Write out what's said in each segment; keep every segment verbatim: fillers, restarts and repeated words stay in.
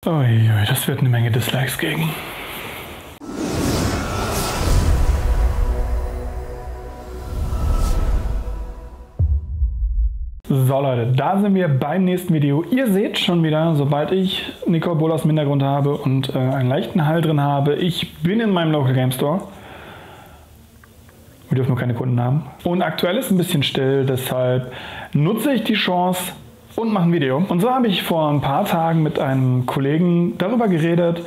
Uiui, das wird eine Menge Dislikes gegen. So Leute, da sind wir beim nächsten Video. Ihr seht schon wieder, sobald ich Nicole Bolas im Hintergrund habe und äh, einen leichten Hall drin habe, ich bin in meinem Local Game Store. Wir dürfen nur keine Kunden haben. Und aktuell ist ein bisschen still, deshalb nutze ich die Chance und mache ein Video. Und so habe ich vor ein paar Tagen mit einem Kollegen darüber geredet,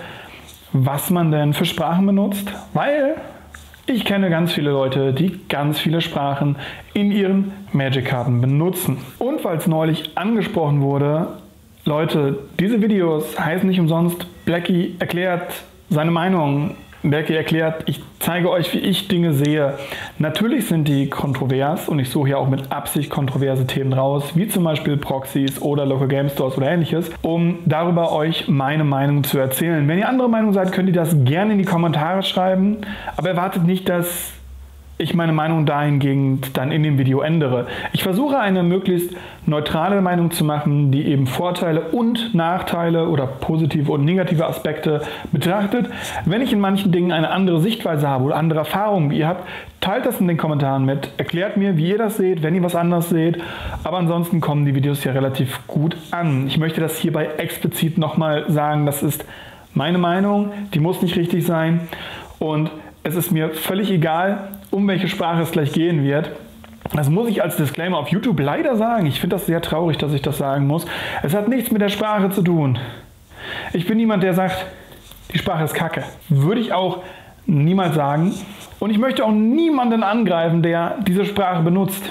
was man denn für Sprachen benutzt, weil ich kenne ganz viele Leute, die ganz viele Sprachen in ihren Magic-Karten benutzen. Und weil es neulich angesprochen wurde, Leute, diese Videos heißen nicht umsonst Blackie erklärt seine Meinung. Blackie erklärt, ich zeige euch, wie ich Dinge sehe. Natürlich sind die kontrovers und ich suche ja auch mit Absicht kontroverse Themen raus, wie zum Beispiel Proxys oder Local Game Stores oder ähnliches, um darüber euch meine Meinung zu erzählen. Wenn ihr andere Meinung seid, könnt ihr das gerne in die Kommentare schreiben, aber erwartet nicht, dass ich meine Meinung dahingehend dann in dem Video ändere. Ich versuche eine möglichst neutrale Meinung zu machen, die eben Vorteile und Nachteile oder positive und negative Aspekte betrachtet. Wenn ich in manchen Dingen eine andere Sichtweise habe oder andere Erfahrungen, wie ihr habt, teilt das in den Kommentaren mit. Erklärt mir, wie ihr das seht, wenn ihr was anderes seht. Aber ansonsten kommen die Videos ja relativ gut an. Ich möchte das hierbei explizit nochmal sagen, das ist meine Meinung, die muss nicht richtig sein und es ist mir völlig egal, um welche Sprache es gleich gehen wird. Das muss ich als Disclaimer auf YouTube leider sagen. Ich finde das sehr traurig, dass ich das sagen muss. Es hat nichts mit der Sprache zu tun. Ich bin niemand, der sagt, die Sprache ist kacke. Würde ich auch niemals sagen. Und ich möchte auch niemanden angreifen, der diese Sprache benutzt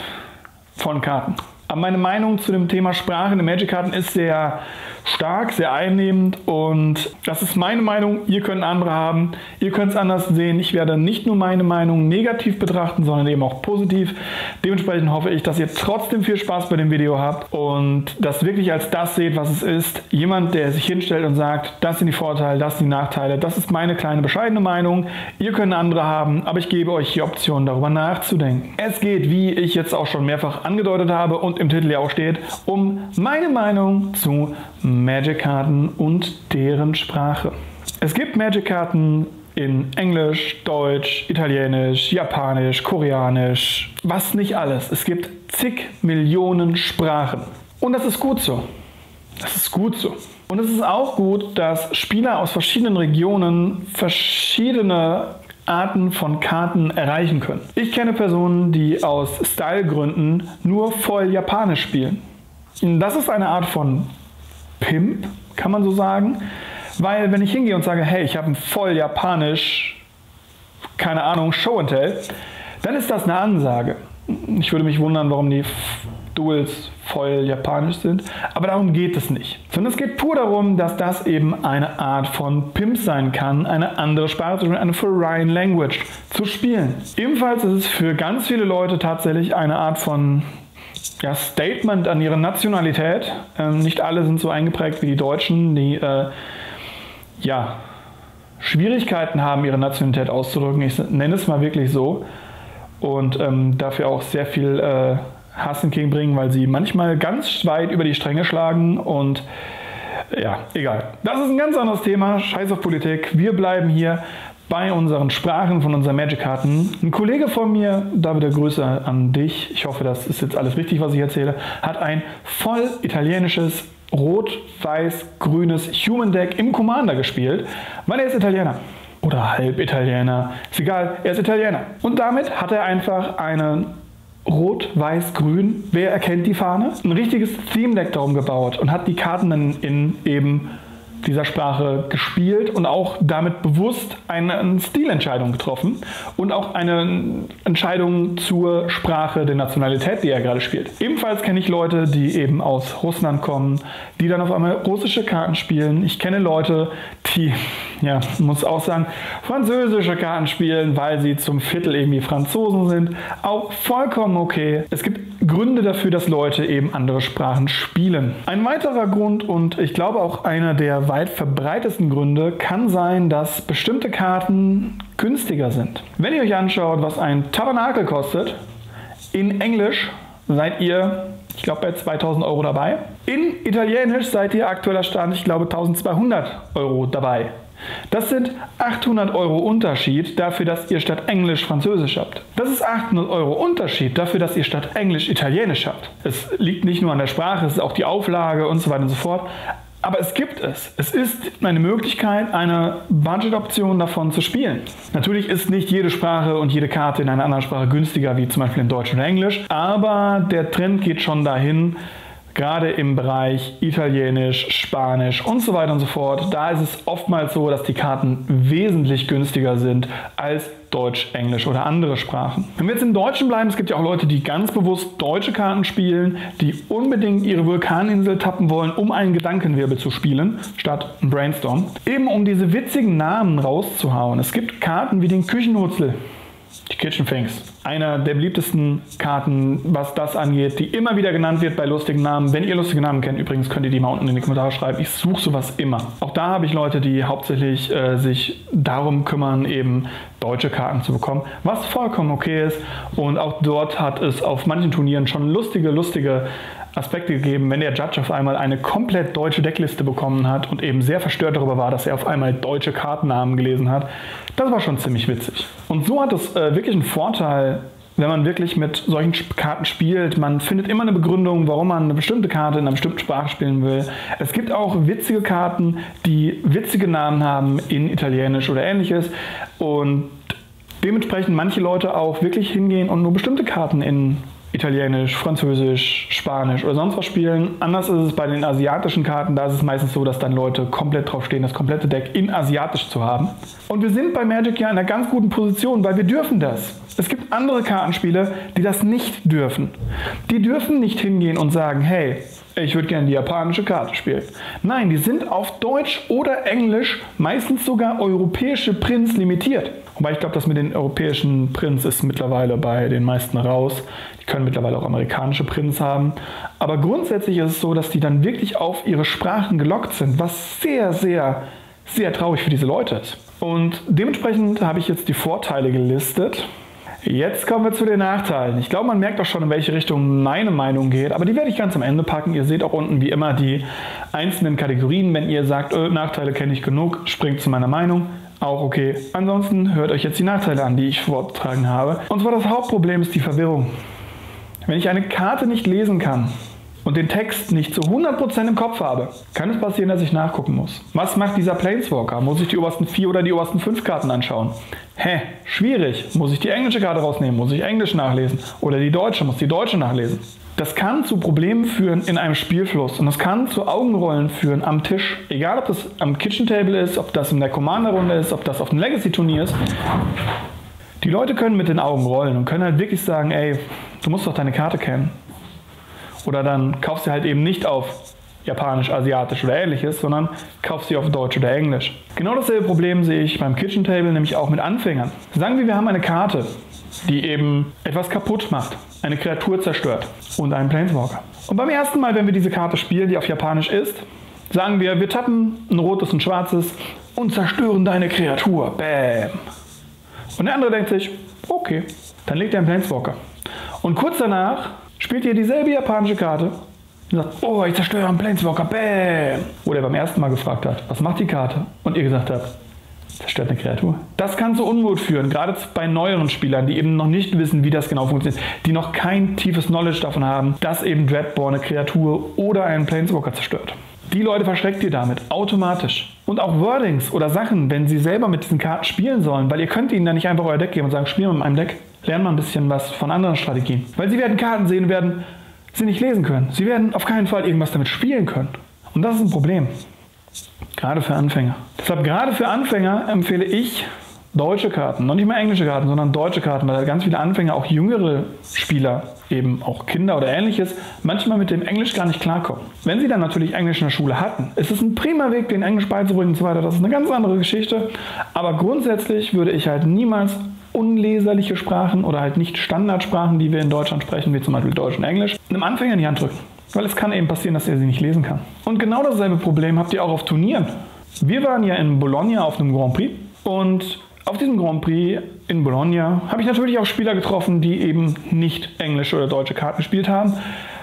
von Karten. Aber meine Meinung zu dem Thema Sprache in den Magic-Karten ist sehr stark, sehr einnehmend und das ist meine Meinung. Ihr könnt andere haben, ihr könnt es anders sehen. Ich werde nicht nur meine Meinung negativ betrachten, sondern eben auch positiv. Dementsprechend hoffe ich, dass ihr trotzdem viel Spaß bei dem Video habt und das wirklich als das seht, was es ist. Jemand, der sich hinstellt und sagt, das sind die Vorteile, das sind die Nachteile. Das ist meine kleine bescheidene Meinung. Ihr könnt andere haben, aber ich gebe euch die Option, darüber nachzudenken. Es geht, wie ich jetzt auch schon mehrfach angedeutet habe und im Titel ja auch steht, um meine Meinung zu Magic-Karten und deren Sprache. Es gibt Magic-Karten in Englisch, Deutsch, Italienisch, Japanisch, Koreanisch, was nicht alles. Es gibt zig Millionen Sprachen. Und das ist gut so. Das ist gut so. Und es ist auch gut, dass Spieler aus verschiedenen Regionen verschiedene Arten von Karten erreichen können. Ich kenne Personen, die aus Stylegründen nur voll Japanisch spielen. Das ist eine Art von Pimp, kann man so sagen, weil wenn ich hingehe und sage, hey, ich habe ein voll Japanisch, keine Ahnung, Show and Tell, dann ist das eine Ansage. Ich würde mich wundern, warum die Duels voll Japanisch sind, aber darum geht es nicht. Sondern es geht pur darum, dass das eben eine Art von Pimp sein kann, eine andere Sprache zu spielen, eine Foreign Language zu spielen. Ebenfalls ist es für ganz viele Leute tatsächlich eine Art von ja, Statement an ihre Nationalität. Ähm, nicht alle sind so eingeprägt wie die Deutschen, die äh, ja, Schwierigkeiten haben, ihre Nationalität auszudrücken. Ich nenne es mal wirklich so. Und ähm, dafür auch sehr viel äh, Hass entgegenbringen, weil sie manchmal ganz weit über die Stränge schlagen und ja, egal. Das ist ein ganz anderes Thema, scheiß auf Politik. Wir bleiben hier bei unseren Sprachen von unseren Magic-Karten. Ein Kollege von mir, da wieder Grüße an dich, ich hoffe, das ist jetzt alles richtig, was ich erzähle, hat ein voll italienisches rot-weiß-grünes Human Deck im Commander gespielt, weil er ist Italiener. Oder halb Italiener, ist egal, er ist Italiener. Und damit hat er einfach eine Rot-Weiß-Grün, wer erkennt die Fahne? Ein richtiges Theme-Deck darum gebaut und hat die Karten dann in eben dieser Sprache gespielt und auch damit bewusst eine Stilentscheidung getroffen und auch eine Entscheidung zur Sprache der Nationalität, die er gerade spielt. Ebenfalls kenne ich Leute, die eben aus Russland kommen, die dann auf einmal russische Karten spielen. Ich kenne Leute, die, ja, muss auch sagen, französische Karten spielen, weil sie zum Viertel irgendwie Franzosen sind. Auch vollkommen okay. Es gibt Gründe dafür, dass Leute eben andere Sprachen spielen. Ein weiterer Grund und ich glaube auch einer der weit verbreitetsten Gründe kann sein, dass bestimmte Karten günstiger sind. Wenn ihr euch anschaut, was ein Tabernakel kostet, in Englisch seid ihr ich glaube bei zweitausend Euro dabei. In Italienisch seid ihr aktueller Stand, ich glaube eintausendzweihundert Euro dabei. Das sind achthundert Euro Unterschied dafür, dass ihr statt Englisch Französisch habt. Das ist achthundert Euro Unterschied dafür, dass ihr statt Englisch Italienisch habt. Es liegt nicht nur an der Sprache, es ist auch die Auflage und so weiter und so fort. Aber es gibt es. Es ist eine Möglichkeit, eine Budget-Option davon zu spielen. Natürlich ist nicht jede Sprache und jede Karte in einer anderen Sprache günstiger, wie zum Beispiel in Deutsch oder Englisch. Aber der Trend geht schon dahin, gerade im Bereich Italienisch, Spanisch und so weiter und so fort. Da ist es oftmals so, dass die Karten wesentlich günstiger sind als Deutsch, Englisch oder andere Sprachen. Wenn wir jetzt im Deutschen bleiben, es gibt ja auch Leute, die ganz bewusst deutsche Karten spielen, die unbedingt ihre Vulkaninsel tappen wollen, um einen Gedankenwirbel zu spielen, statt ein Brainstorm. Eben um diese witzigen Namen rauszuhauen. Es gibt Karten wie den Küchenhutzel, die Kitchen Finks. Einer der beliebtesten Karten, was das angeht, die immer wieder genannt wird bei lustigen Namen. Wenn ihr lustige Namen kennt, übrigens könnt ihr die mal unten in die Kommentare schreiben. Ich suche sowas immer. Auch da habe ich Leute, die hauptsächlich äh, sich darum kümmern, eben deutsche Karten zu bekommen, was vollkommen okay ist. Und auch dort hat es auf manchen Turnieren schon lustige, lustige Aspekte gegeben, wenn der Judge auf einmal eine komplett deutsche Deckliste bekommen hat und eben sehr verstört darüber war, dass er auf einmal deutsche Kartennamen gelesen hat. Das war schon ziemlich witzig. Und so hat es äh, wirklich einen Vorteil, wenn man wirklich mit solchen Karten spielt. Man findet immer eine Begründung, warum man eine bestimmte Karte in einer bestimmten Sprache spielen will. Es gibt auch witzige Karten, die witzige Namen haben in Italienisch oder ähnliches. Und dementsprechend manche Leute auch wirklich hingehen und nur bestimmte Karten in Italienisch, Französisch, Spanisch oder sonst was spielen. Anders ist es bei den asiatischen Karten. Da ist es meistens so, dass dann Leute komplett drauf stehen, das komplette Deck in Asiatisch zu haben. Und wir sind bei Magic ja in einer ganz guten Position, weil wir dürfen das. Es gibt andere Kartenspiele, die das nicht dürfen. Die dürfen nicht hingehen und sagen, hey, ich würde gerne die japanische Karte spielen. Nein, die sind auf Deutsch oder Englisch, meistens sogar europäische Prints limitiert. Wobei ich glaube, das mit den europäischen Prints ist mittlerweile bei den meisten raus. Die können mittlerweile auch amerikanische Prints haben. Aber grundsätzlich ist es so, dass die dann wirklich auf ihre Sprachen gelockt sind, was sehr, sehr, sehr traurig für diese Leute ist. Und dementsprechend habe ich jetzt die Vorteile gelistet. Jetzt kommen wir zu den Nachteilen. Ich glaube, man merkt auch schon, in welche Richtung meine Meinung geht, aber die werde ich ganz am Ende packen. Ihr seht auch unten wie immer die einzelnen Kategorien. Wenn ihr sagt, öh, Nachteile kenne ich genug, springt zu meiner Meinung. Auch okay. Ansonsten hört euch jetzt die Nachteile an, die ich vorgetragen habe. Und zwar das Hauptproblem ist die Verwirrung. Wenn ich eine Karte nicht lesen kann und den Text nicht zu hundert Prozent im Kopf habe, kann es passieren, dass ich nachgucken muss. Was macht dieser Planeswalker? Muss ich die obersten vier oder die obersten fünf Karten anschauen? Hä? Schwierig. Muss ich die englische Karte rausnehmen? Muss ich Englisch nachlesen? Oder die deutsche? Muss die deutsche nachlesen? Das kann zu Problemen führen in einem Spielfluss und das kann zu Augenrollen führen am Tisch. Egal, ob das am Kitchen Table ist, ob das in der Commander-Runde ist, ob das auf dem Legacy-Turnier ist. Die Leute können mit den Augen rollen und können halt wirklich sagen, ey, du musst doch deine Karte kennen. Oder dann kaufst du halt eben nicht auf Japanisch, Asiatisch oder ähnliches, sondern kaufst sie auf Deutsch oder Englisch. Genau dasselbe Problem sehe ich beim Kitchen Table, nämlich auch mit Anfängern. Sagen wir, wir haben eine Karte, die eben etwas kaputt macht, eine Kreatur zerstört und einen Planeswalker. Und beim ersten Mal, wenn wir diese Karte spielen, die auf Japanisch ist, sagen wir, wir tappen ein rotes und ein schwarzes und zerstören deine Kreatur. Bäm. Und der andere denkt sich, okay, dann legt er einen Planeswalker. Und kurz danach spielt ihr dieselbe japanische Karte und sagt, oh, ich zerstöre einen Planeswalker, bäm. Wo der beim ersten Mal gefragt hat, was macht die Karte? Und ihr gesagt habt, zerstört eine Kreatur. Das kann zu Unmut führen, gerade bei neueren Spielern, die eben noch nicht wissen, wie das genau funktioniert, die noch kein tiefes Knowledge davon haben, dass eben Dreadbore eine Kreatur oder einen Planeswalker zerstört. Die Leute verschreckt ihr damit, automatisch. Und auch Wordings oder Sachen, wenn sie selber mit diesen Karten spielen sollen, weil ihr könnt ihnen dann nicht einfach euer Deck geben und sagen, spiel mal mit meinem Deck, lernen mal ein bisschen was von anderen Strategien. Weil sie werden Karten sehen und werden sie nicht lesen können. Sie werden auf keinen Fall irgendwas damit spielen können. Und das ist ein Problem. Gerade für Anfänger. Deshalb gerade für Anfänger empfehle ich deutsche Karten. Noch nicht mal englische Karten, sondern deutsche Karten, weil ganz viele Anfänger, auch jüngere Spieler, eben auch Kinder oder ähnliches, manchmal mit dem Englisch gar nicht klarkommen. Wenn sie dann natürlich Englisch in der Schule hatten, ist es ein prima Weg, den Englisch beizubringen und so weiter. Das ist eine ganz andere Geschichte. Aber grundsätzlich würde ich halt niemals unleserliche Sprachen oder halt nicht Standardsprachen, die wir in Deutschland sprechen, wie zum Beispiel Deutsch und Englisch, einem Anfänger in die Hand drücken. Weil es kann eben passieren, dass er sie nicht lesen kann. Und genau dasselbe Problem habt ihr auch auf Turnieren. Wir waren ja in Bologna auf einem Grand Prix und auf diesem Grand Prix in Bologna habe ich natürlich auch Spieler getroffen, die eben nicht englische oder deutsche Karten gespielt haben.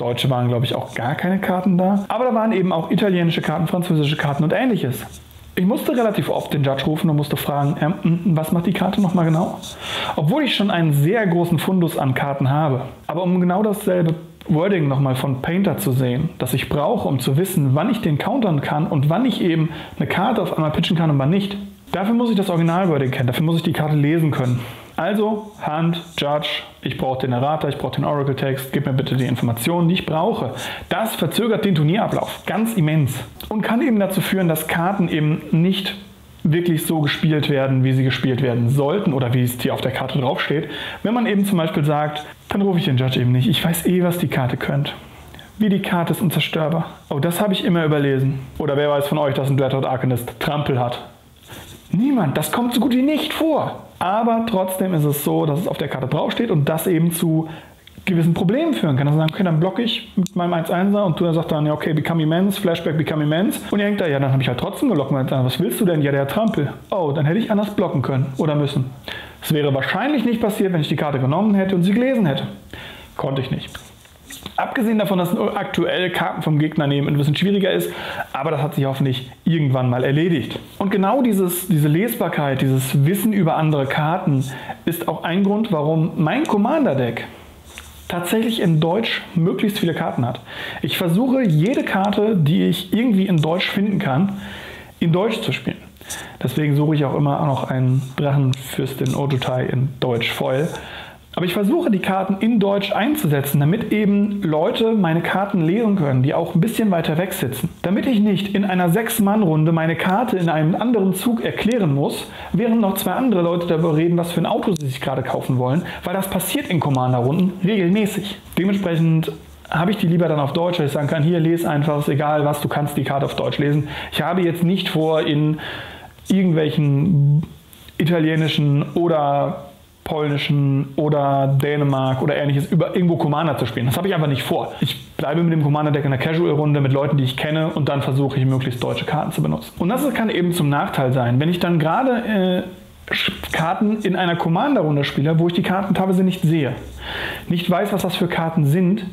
Deutsche waren, glaube ich, auch gar keine Karten da. Aber da waren eben auch italienische Karten, französische Karten und ähnliches. Ich musste relativ oft den Judge rufen und musste fragen, äh, was macht die Karte nochmal genau? Obwohl ich schon einen sehr großen Fundus an Karten habe. Aber um genau dasselbe Wording nochmal von Painter zu sehen, das ich brauche, um zu wissen, wann ich den countern kann und wann ich eben eine Karte auf einmal pitchen kann und wann nicht. Dafür muss ich das Original-Wording kennen, dafür muss ich die Karte lesen können. Also, Hand, Judge, ich brauche den Errata, ich brauche den Oracle-Text, gib mir bitte die Informationen, die ich brauche. Das verzögert den Turnierablauf ganz immens und kann eben dazu führen, dass Karten eben nicht wirklich so gespielt werden, wie sie gespielt werden sollten oder wie es hier auf der Karte draufsteht. Wenn man eben zum Beispiel sagt, dann rufe ich den Judge eben nicht, ich weiß eh, was die Karte könnte. Wie die Karte ist unzerstörbar. Oh, das habe ich immer überlesen. Oder wer weiß von euch, dass ein Dreadhorde Arcanist Trampel hat? Niemand, das kommt so gut wie nicht vor. Aber trotzdem ist es so, dass es auf der Karte draufsteht und das eben zu gewissen Problemen führen kann. Also sagen, okay, dann blocke ich mit meinem eins einser und du sagst dann, ja okay, Become Immense, Flashback, Become Immense. Und ihr denkt da, ja, dann habe ich halt trotzdem gelockt. Was willst du denn? Ja, der Trampel. Oh, dann hätte ich anders blocken können oder müssen. Es wäre wahrscheinlich nicht passiert, wenn ich die Karte genommen hätte und sie gelesen hätte. Konnte ich nicht. Abgesehen davon, dass aktuell Karten vom Gegner nehmen ein bisschen schwieriger ist, aber das hat sich hoffentlich irgendwann mal erledigt. Und genau dieses, diese Lesbarkeit, dieses Wissen über andere Karten ist auch ein Grund, warum mein Commander-Deck tatsächlich in Deutsch möglichst viele Karten hat. Ich versuche jede Karte, die ich irgendwie in Deutsch finden kann, in Deutsch zu spielen. Deswegen suche ich auch immer noch einen Drachenfürstin Ojutai in Deutsch Foil. Aber ich versuche die Karten in Deutsch einzusetzen, damit eben Leute meine Karten lesen können, die auch ein bisschen weiter weg sitzen. Damit ich nicht in einer sechs Mann Runde meine Karte in einem anderen Zug erklären muss, während noch zwei andere Leute darüber reden, was für ein Auto sie sich gerade kaufen wollen, weil das passiert in Commander-Runden regelmäßig. Dementsprechend habe ich die lieber dann auf Deutsch, weil ich sagen kann, hier, lese einfach, ist egal was, du kannst die Karte auf Deutsch lesen. Ich habe jetzt nicht vor, in irgendwelchen italienischen oder polnischen oder Dänemark oder ähnliches über irgendwo Commander zu spielen. Das habe ich einfach nicht vor. Ich bleibe mit dem Commander-Deck in der Casual-Runde mit Leuten, die ich kenne und dann versuche ich möglichst deutsche Karten zu benutzen. Und das kann eben zum Nachteil sein, wenn ich dann gerade äh, Karten in einer Commander-Runde spiele, wo ich die Karten teilweise nicht sehe, nicht weiß, was das für Karten sind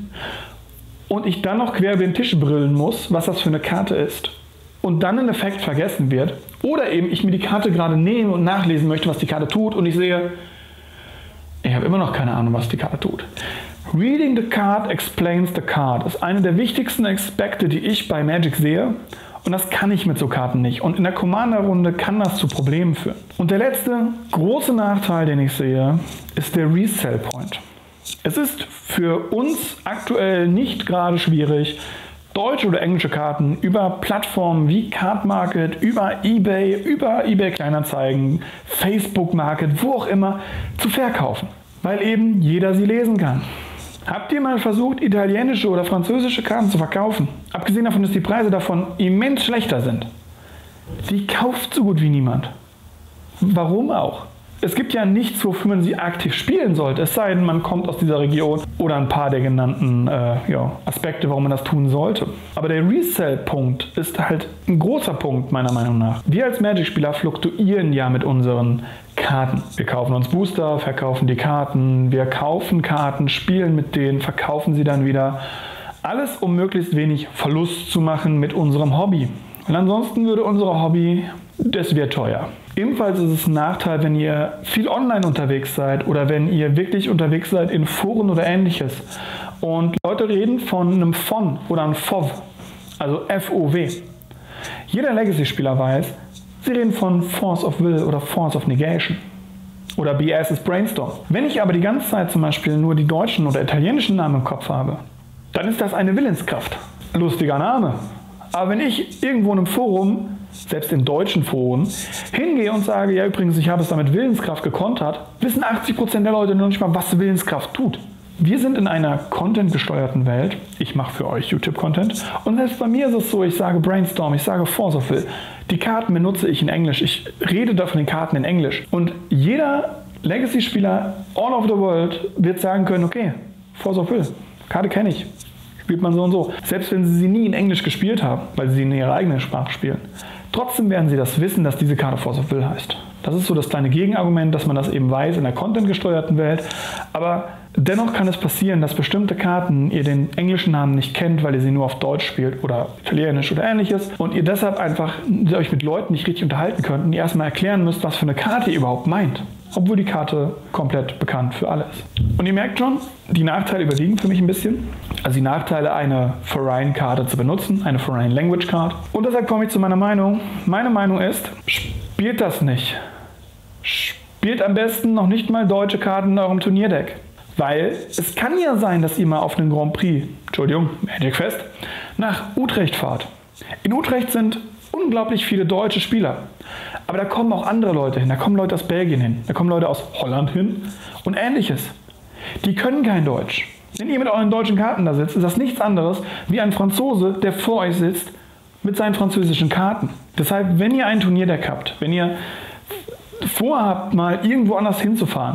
und ich dann noch quer über den Tisch brüllen muss, was das für eine Karte ist. Und dann ein Effekt vergessen wird oder eben ich mir die Karte gerade nehme und nachlesen möchte, was die Karte tut und ich sehe, ich habe immer noch keine Ahnung, was die Karte tut. Reading the card explains the card ist eine der wichtigsten Aspekte, die ich bei Magic sehe. Und das kann ich mit so Karten nicht. Und in der Commander-Runde kann das zu Problemen führen. Und der letzte große Nachteil, den ich sehe, ist der Resell-Point. Es ist für uns aktuell nicht gerade schwierig, deutsche oder englische Karten über Plattformen wie Card Market, über eBay, über eBay Kleinanzeigen, Facebook Market, wo auch immer, zu verkaufen, weil eben jeder sie lesen kann. Habt ihr mal versucht, italienische oder französische Karten zu verkaufen? Abgesehen davon, dass die Preise davon immens schlechter sind. Die kauft so gut wie niemand. Warum auch? Es gibt ja nichts, wofür man sie aktiv spielen sollte, es sei denn, man kommt aus dieser Region oder ein paar der genannten äh, ja, Aspekte, warum man das tun sollte. Aber der Resell-Punkt ist halt ein großer Punkt, meiner Meinung nach. Wir als Magic-Spieler fluktuieren ja mit unseren Karten. Wir kaufen uns Booster, verkaufen die Karten, wir kaufen Karten, spielen mit denen, verkaufen sie dann wieder. Alles, um möglichst wenig Verlust zu machen mit unserem Hobby. Und ansonsten würde unser Hobby, das wird teuer. Ebenfalls ist es ein Nachteil, wenn ihr viel online unterwegs seid oder wenn ihr wirklich unterwegs seid in Foren oder ähnliches und Leute reden von einem Von oder einem F O V, also F O W. Jeder Legacy-Spieler weiß, sie reden von Force of Will oder Force of Negation oder B S ist Brainstorm. Wenn ich aber die ganze Zeit zum Beispiel nur die deutschen oder italienischen Namen im Kopf habe, dann ist das eine Willenskraft. Lustiger Name. Aber wenn ich irgendwo in einem Forum, selbst in deutschen Foren, hingehe und sage, ja übrigens, ich habe es damit Willenskraft gekontert, wissen achtzig Prozent der Leute noch nicht mal, was Willenskraft tut. Wir sind in einer content-gesteuerten Welt. Ich mache für euch YouTube-Content. Und selbst bei mir ist es so, ich sage Brainstorm, ich sage Force of Will. Die Karten benutze ich in Englisch. Ich rede da von den Karten in Englisch. Und jeder Legacy-Spieler all over the world wird sagen können, okay, Force of Will, Karte kenne ich. Spielt man so und so. Selbst wenn sie sie nie in Englisch gespielt haben, weil sie in ihrer eigenen Sprache spielen. Trotzdem werden sie das wissen, dass diese Karte Force of Will heißt. Das ist so das kleine Gegenargument, dass man das eben weiß in der content-gesteuerten Welt. Aber Dennoch kann es passieren, dass bestimmte Karten ihr den englischen Namen nicht kennt, weil ihr sie nur auf Deutsch spielt oder Italienisch oder ähnliches und ihr deshalb einfach euch mit Leuten nicht richtig unterhalten könnt und ihr erstmal erklären müsst, was für eine Karte ihr überhaupt meint. Obwohl die Karte komplett bekannt für alle ist. Und ihr merkt schon, die Nachteile überwiegen für mich ein bisschen. Also die Nachteile, eine Foreign-Karte zu benutzen, eine Foreign Language Card. Und deshalb komme ich zu meiner Meinung. Meine Meinung ist, spielt das nicht. Spielt am besten noch nicht mal deutsche Karten in eurem Turnierdeck. Weil es kann ja sein, dass ihr mal auf einen Grand Prix, Entschuldigung, Magic Fest, nach Utrecht fahrt. In Utrecht sind unglaublich viele deutsche Spieler. Aber da kommen auch andere Leute hin, da kommen Leute aus Belgien hin, da kommen Leute aus Holland hin und ähnliches. Die können kein Deutsch. Wenn ihr mit euren deutschen Karten da sitzt, ist das nichts anderes wie ein Franzose, der vor euch sitzt mit seinen französischen Karten. Deshalb, wenn ihr ein Turnierdeck habt, wenn ihr vorhabt, mal irgendwo anders hinzufahren,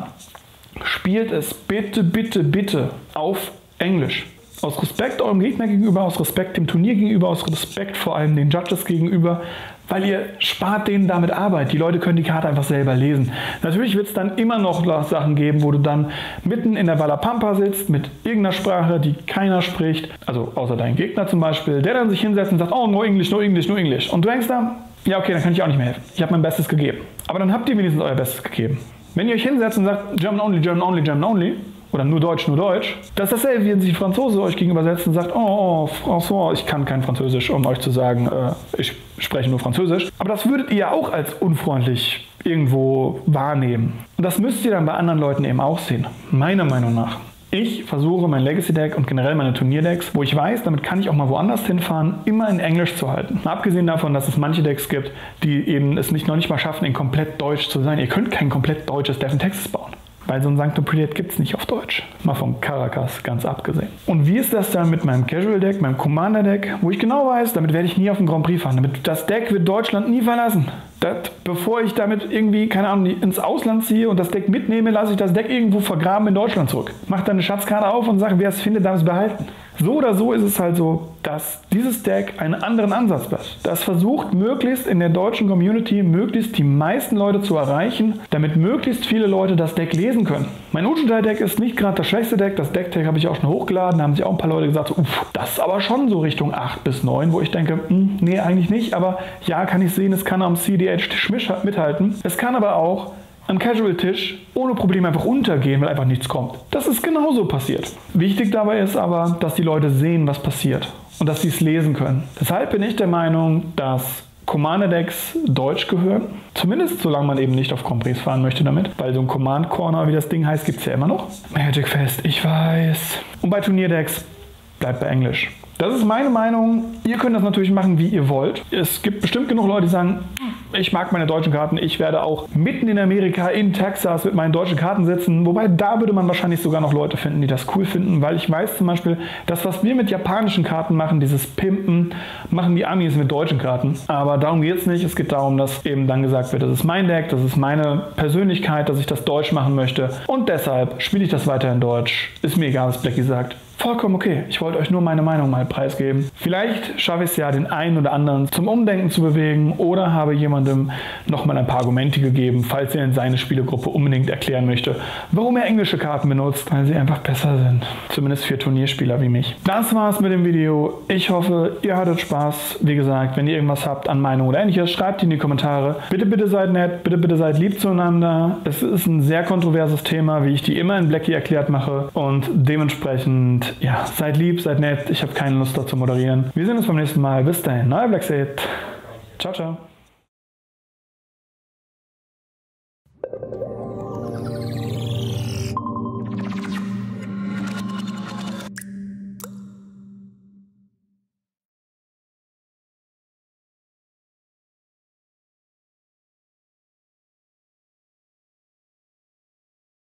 spielt es bitte, bitte, bitte auf Englisch. Aus Respekt eurem Gegner gegenüber, aus Respekt dem Turnier gegenüber, aus Respekt vor allem den Judges gegenüber, weil ihr spart denen damit Arbeit. Die Leute können die Karte einfach selber lesen. Natürlich wird es dann immer noch Sachen geben, wo du dann mitten in der Wallapampa sitzt mit irgendeiner Sprache, die keiner spricht, also außer dein Gegner zum Beispiel, der dann sich hinsetzt und sagt, oh, no English, no English, no English. Und du denkst dann, ja okay, dann kann ich auch nicht mehr helfen. Ich habe mein Bestes gegeben. Aber dann habt ihr wenigstens euer Bestes gegeben. Wenn ihr euch hinsetzt und sagt, German only, German only, German only, oder nur Deutsch, nur Deutsch, das ist dasselbe, wie wenn sich ein Franzose euch gegenüber setzt und sagt, oh, oh, François, ich kann kein Französisch, um euch zu sagen, äh, ich spreche nur Französisch. Aber das würdet ihr ja auch als unfreundlich irgendwo wahrnehmen. Und das müsst ihr dann bei anderen Leuten eben auch sehen, meiner Meinung nach. Ich versuche mein Legacy-Deck und generell meine Turnierdecks, wo ich weiß, damit kann ich auch mal woanders hinfahren, immer in Englisch zu halten. Mal abgesehen davon, dass es manche Decks gibt, die eben es nicht, noch nicht mal schaffen, in komplett Deutsch zu sein. Ihr könnt kein komplett deutsches Death in Texas bauen. Weil so ein Sanctum Prelude gibt es nicht auf Deutsch. Mal von Caracas ganz abgesehen. Und wie ist das dann mit meinem Casual-Deck, meinem Commander-Deck, wo ich genau weiß, damit werde ich nie auf den Grand Prix fahren. Damit, das Deck wird Deutschland nie verlassen. Das, bevor ich damit irgendwie, keine Ahnung, ins Ausland ziehe und das Deck mitnehme, lasse ich das Deck irgendwo vergraben in Deutschland zurück. Mach dann eine Schatzkarte auf und sage, wer es findet, darf es behalten. So oder so ist es halt so, dass dieses Deck einen anderen Ansatz hat. Das versucht möglichst in der deutschen Community möglichst die meisten Leute zu erreichen, damit möglichst viele Leute das Deck lesen können. Mein Uchitai-Deck ist nicht gerade das schwächste Deck, das Deck-Tag habe ich auch schon hochgeladen, da haben sich auch ein paar Leute gesagt, so, uff, das ist aber schon so Richtung acht bis neun, wo ich denke, hm, nee, eigentlich nicht, aber ja, kann ich sehen, es kann am C D H mithalten. Es kann aber auch am Casual-Tisch ohne Probleme einfach untergehen, weil einfach nichts kommt. Das ist genauso passiert. Wichtig dabei ist aber, dass die Leute sehen, was passiert und dass sie es lesen können. Deshalb bin ich der Meinung, dass Commander-Decks Deutsch gehören. Zumindest solange man eben nicht auf Grand Prix fahren möchte damit, weil so ein Command Corner, wie das Ding heißt, gibt es ja immer noch. Magic Fest, ich weiß. Und bei Turnierdecks bleibt bei Englisch. Das ist meine Meinung. Ihr könnt das natürlich machen, wie ihr wollt. Es gibt bestimmt genug Leute, die sagen, ich mag meine deutschen Karten, ich werde auch mitten in Amerika, in Texas mit meinen deutschen Karten sitzen. Wobei, da würde man wahrscheinlich sogar noch Leute finden, die das cool finden, weil ich weiß zum Beispiel, das, was wir mit japanischen Karten machen, dieses Pimpen, machen die Amis mit deutschen Karten. Aber darum geht es nicht. Es geht darum, dass eben dann gesagt wird, das ist mein Deck, das ist meine Persönlichkeit, dass ich das deutsch machen möchte. Und deshalb spiele ich das weiter in Deutsch. Ist mir egal, was Blackie sagt. Vollkommen okay. Ich wollte euch nur meine Meinung mal preisgeben. Vielleicht schaffe ich es ja, den einen oder anderen zum Umdenken zu bewegen oder habe jemandem nochmal ein paar Argumente gegeben, falls er in seine Spielegruppe unbedingt erklären möchte, warum er englische Karten benutzt, weil sie einfach besser sind. Zumindest für Turnierspieler wie mich. Das war's mit dem Video. Ich hoffe, ihr hattet Spaß. Wie gesagt, wenn ihr irgendwas habt an Meinung oder ähnliches, schreibt die in die Kommentare. Bitte, bitte seid nett. Bitte, bitte seid lieb zueinander. Es ist ein sehr kontroverses Thema, wie ich die immer in Blackie erklärt mache. Und dementsprechend ja, seid lieb, seid nett. Ich habe keine Lust, da zu moderieren. Wir sehen uns beim nächsten Mal. Bis dahin, euer Blackseid. Ciao, ciao.